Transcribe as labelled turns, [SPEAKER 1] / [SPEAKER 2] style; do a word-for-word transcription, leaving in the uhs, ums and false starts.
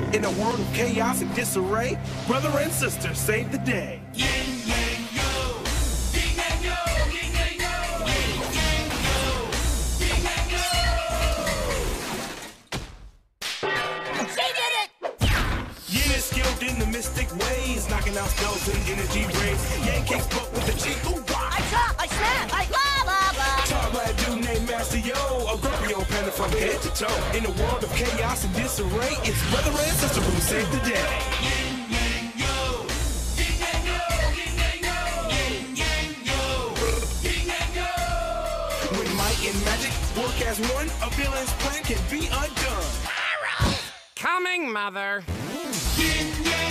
[SPEAKER 1] In a world of chaos and disarray, brother and sister save the day.
[SPEAKER 2] Yin Yang Yo, Yin Yang Yo, Yin Yang Yo, Yin Yang Yo, Yin Yang Yo.
[SPEAKER 3] She did it!
[SPEAKER 1] Yin is skilled in the mystic ways, knocking out spells and energy rays. Yang kicks butt with the cheek, ooh, wah.
[SPEAKER 3] I chop, I snap, I blah, blah, blah.
[SPEAKER 1] Talk like a dude named Master Yo, a grumpy old panda from head to toe. In a world of chaos and disarray, it's brother and sister who save the day.
[SPEAKER 2] Yin Yang Yo, Yin Yang Yo, Yin Yang Yo, Yin Yang Yo, Yin Yang Yo.
[SPEAKER 1] When might and magic work as one, a villain's plan can be undone.
[SPEAKER 4] Coming, Mother.
[SPEAKER 2] Yin Yang